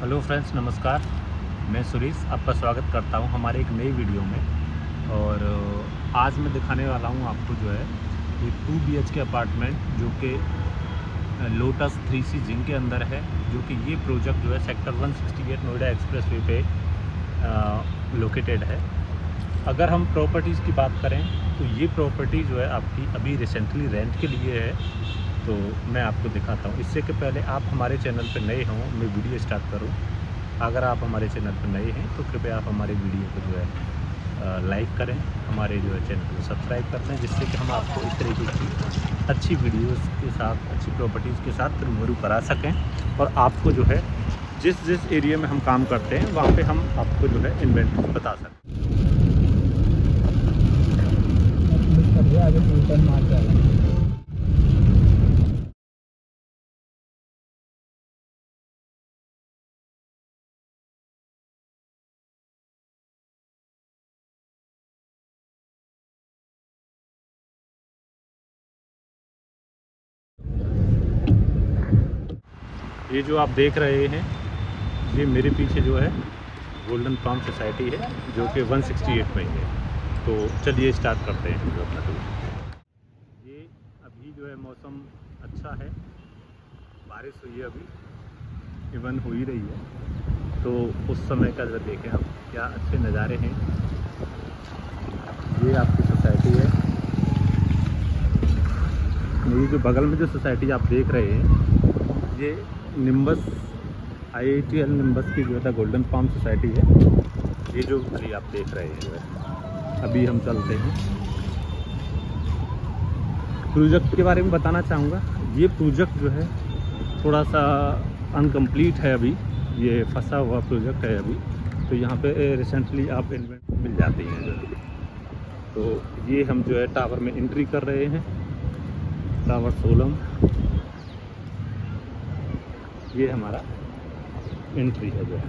Hello friends, नमस्कार। मैं सुरेश आपका स्वागत करता हूं हमारे एक नई वीडियो में। और आज मैं दिखाने वाला हूं आपको जो है ये 2 BHK अपार्टमेंट जो कि लोटस 3C जिंक के अंदर है, जो कि ये प्रोजेक्ट जो है सेक्टर 168 नोएडा एक्सप्रेसवे पे लोकेटेड है। अगर हम प्रॉपर्टीज़ की बात करें तो ये प्रॉपर्टी जो है आपकी अभी रिसेंटली रेंट के लिए है, तो मैं आपको दिखाता हूँ। इससे कि पहले आप हमारे चैनल पर नए हों, मैं वीडियो स्टार्ट करूँ। अगर आप हमारे चैनल पर नए हैं तो कृपया आप हमारे वीडियो को जो है लाइक करें, हमारे जो है चैनल को सब्सक्राइब करते हैं, जिससे कि हम आपको इस तरीके की अच्छी वीडियोस के साथ, अच्छी प्रॉपर्टीज़ के साथ रूबरू करा सकें और आपको जो है जिस जिस एरिया में हम काम करते हैं वहाँ पे हम आपको जो है इन्वेंटरी बता सकें। ये जो आप देख रहे हैं, ये मेरे पीछे जो है गोल्डन पाम सोसाइटी है, जो कि 168 में ही है। तो चलिए स्टार्ट करते हैं जो अपना टूर। ये अभी जो है मौसम अच्छा है, बारिश हुई है, अभी इवन हो ही रही है। तो उस समय का जब देखें हम, क्या अच्छे नज़ारे हैं। ये आपकी सोसाइटी है। ये जो बगल में जो सोसाइटी आप देख रहे हैं, ये निम्बस IITL निम्बस की जो है गोल्डन पाम सोसाइटी है। ये जो अभी आप देख रहे हैं जो है, अभी हम चलते हैं। प्रोजेक्ट के बारे में बताना चाहूँगा। ये प्रोजेक्ट जो है थोड़ा सा अनकम्प्लीट है, अभी ये फंसा हुआ प्रोजेक्ट है अभी। तो यहाँ पे रिसेंटली आप इन्वेंट मिल जाती हैं जो। तो ये हम जो है टावर में एंट्री कर रहे हैं, टावर 16। ये हमारा एंट्री है जो है।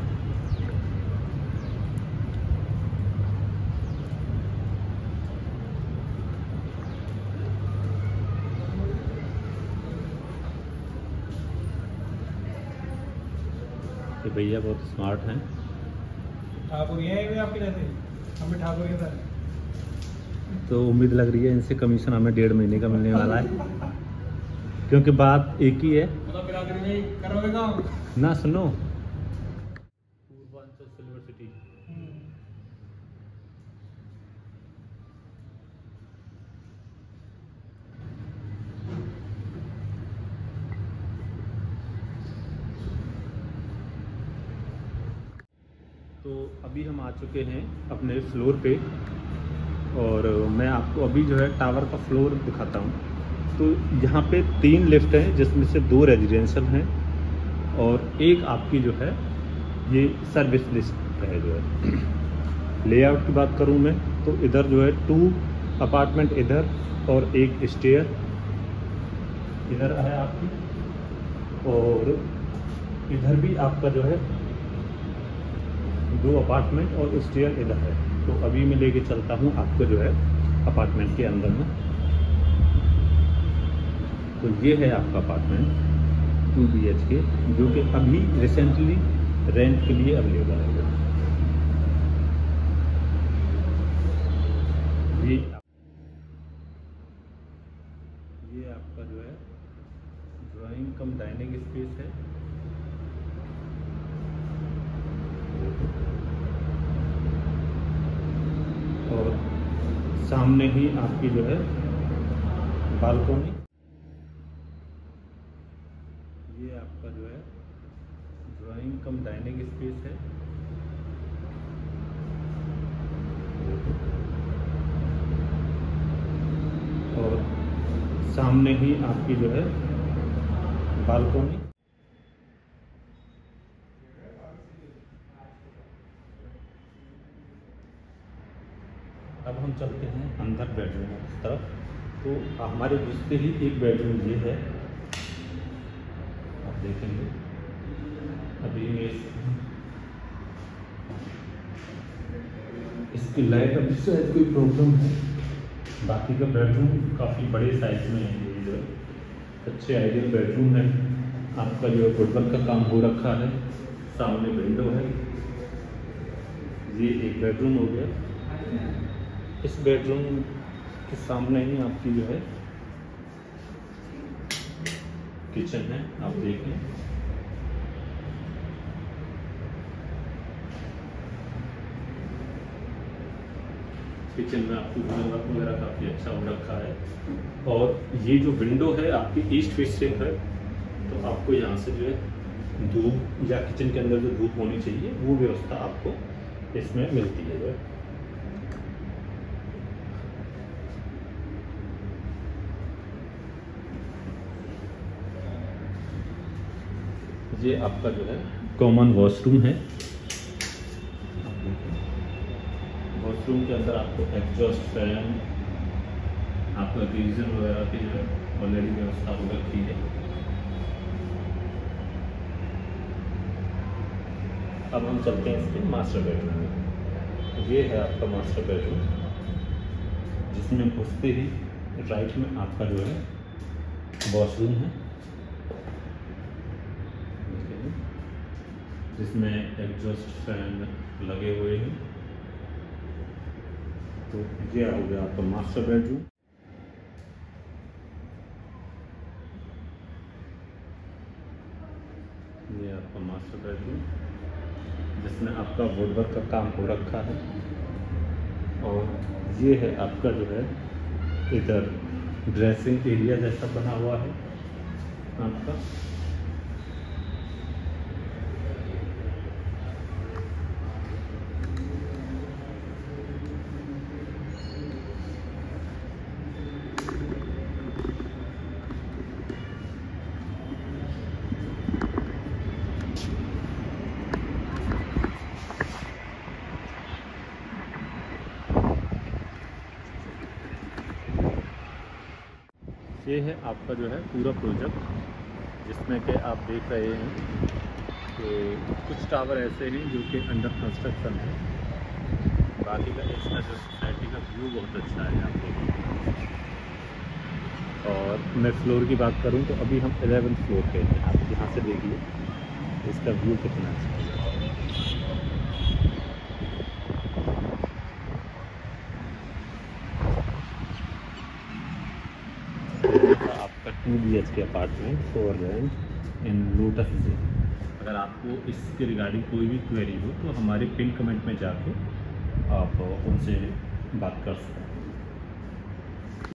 ये भैया बहुत स्मार्ट हैं। ठाकुर ये है आपके जैसे हमें ठाकुर के साथ। तो उम्मीद लग रही है इनसे कमीशन हमें 1.5 महीने का मिलने वाला है, क्योंकि बात एक ही है मतलब बिरादरी में करोगे काम ना। सुनो, पूर्वांचल सिल्वर सिटी। तो अभी हम आ चुके हैं अपने फ्लोर पे, और मैं आपको अभी जो है टावर का फ्लोर दिखाता हूँ। तो यहाँ पे 3 लिफ्ट हैं, जिसमें से 2 रेजिडेंशियल हैं और एक आपकी जो है ये सर्विस लिफ्ट है जो है। लेआउट की बात करूँ मैं तो इधर जो है 2 अपार्टमेंट इधर और एक स्टेयर इधर है आपकी, और इधर भी आपका जो है 2 अपार्टमेंट और स्टेयर इधर है। तो अभी मैं लेके चलता हूँ आपको जो है अपार्टमेंट के अंदर में। तो ये है आपका अपार्टमेंट 2 BHK, जो कि अभी रिसेंटली रेंट के लिए अवेलेबल है। ये आपका जो है ड्राइंग कम डाइनिंग स्पेस है। और सामने ही आपकी जो है बालकनी। ये आपका जो है ड्राइंग कम डाइनिंग स्पेस है। और सामने ही आपकी जो है बालकनी। अब हम चलते हैं अंदर बेडरूम की तरफ। तो हमारे घुसते ही एक बेडरूम ये है, आप देखेंगे। अभी मैं इसकी लाइट अभी शायद कोई प्रॉब्लम है। बाकी का बेडरूम काफ़ी बड़े साइज में है। ये जो अच्छे आइडियल बेडरूम है। आपका जो है वुडवर्क का काम हो रखा है, सामने विंडो है। ये एक बेडरूम हो गया। इस बेडरूम के सामने ही आपकी जो है किचन है, आप देख लें। किचन में आपकी वर्क वगैरह काफ़ी अच्छा हो रखा है। और ये जो विंडो है आपकी ईस्ट फेसिंग है, तो आपको यहाँ से जो है धूप या किचन के अंदर जो धूप होनी चाहिए वो व्यवस्था आपको इसमें मिलती है जो है। ये आपका जो है कॉमन वॉशरूम है। वॉशरूम के अंदर आपको एग्जॉस्ट फैन, आपका गीजर वगैरह की जो है ऑलरेडी व्यवस्था हो रखी है। अब हम चलते हैं इसके मास्टर बेडरूम में। ये है आपका मास्टर बेडरूम, जिसमें घुसते ही राइट में आपका जो है वॉशरूम है, जिसमें एग्जॉस्ट फैन लगे हुए हैं। तो ये हो गया आपका मास्टर बेडरूम। ये आपका मास्टर बेडरूम, जिसमें आपका वुडवर्क का काम हो रखा है। और ये है आपका जो है इधर ड्रेसिंग एरिया जैसा बना हुआ है आपका। ये है आपका जो है पूरा प्रोजेक्ट, जिसमें कि आप देख रहे हैं कि कुछ टावर ऐसे हैं जो कि अंडर कंस्ट्रक्शन है। बाकी का इसका जो सोसाइटी का व्यू बहुत अच्छा है आप देखिए। और मैं फ्लोर की बात करूं तो अभी हम 11th फ्लोर पे हैं। आप यहाँ से देखिए इसका व्यू कितना अच्छा है। आपका 2 BHK apartment for rent in Lotus से। अगर आपको इसके रिगार्डिंग कोई भी क्वेरी हो तो हमारे पिन कमेंट में जाके आप उनसे बात कर सकते हैं।